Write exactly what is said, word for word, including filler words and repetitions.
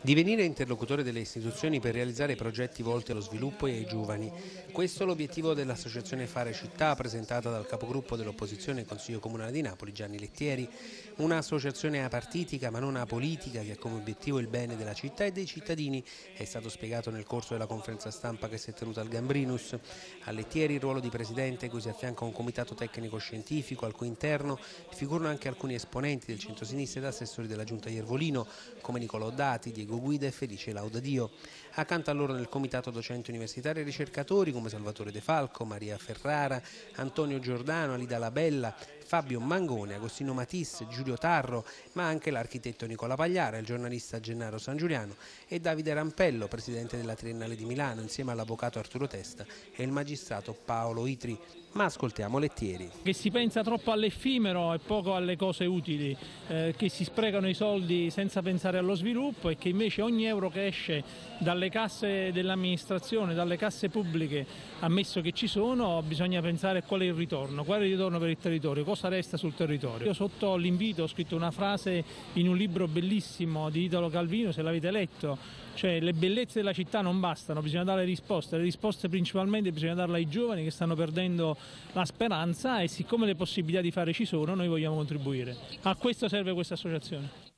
Divenire interlocutore delle istituzioni per realizzare progetti volti allo sviluppo e ai giovani. Questo è l'obiettivo dell'associazione Fare Città presentata dal capogruppo dell'opposizione al Consiglio Comunale di Napoli, Gianni Lettieri. Un'associazione apartitica ma non apolitica che ha come obiettivo il bene della città e dei cittadini. È stato spiegato nel corso della conferenza stampa che si è tenuta al Gambrinus. A Lettieri il ruolo di presidente, cui si affianca un comitato tecnico scientifico al cui interno figurano anche alcuni esponenti del centro-sinistra ed assessori della giunta Iervolino come Nicolò Dati, Diego Guida e Felice Laudadio. Accanto a loro nel comitato docenti universitari e ricercatori come Salvatore De Falco, Maria Ferrara, Antonio Giordano, Alida Labella, Fabio Mangone, Agostino Matisse, Giulio Tarro, ma anche l'architetto Nicola Pagliara, il giornalista Gennaro San Giuliano e Davide Rampello, presidente della Triennale di Milano, insieme all'avvocato Arturo Testa e il magistrato Paolo Itri. Ma ascoltiamo Lettieri. Che si pensa troppo all'effimero e poco alle cose utili, eh, che si sprecano i soldi senza pensare allo sviluppo e che invece ogni euro che esce dalle casse dell'amministrazione, dalle casse pubbliche, ammesso che ci sono, bisogna pensare a qual è il ritorno, qual è il ritorno per il territorio, cosa resta sul territorio. Io sotto l'invito ho scritto una frase in un libro bellissimo di Italo Calvino, se l'avete letto, cioè le bellezze della città non bastano, bisogna dare risposte, le risposte principalmente bisogna darle ai giovani che stanno perdendo la speranza e siccome le possibilità di fare ci sono noi vogliamo contribuire. A questo serve questa associazione.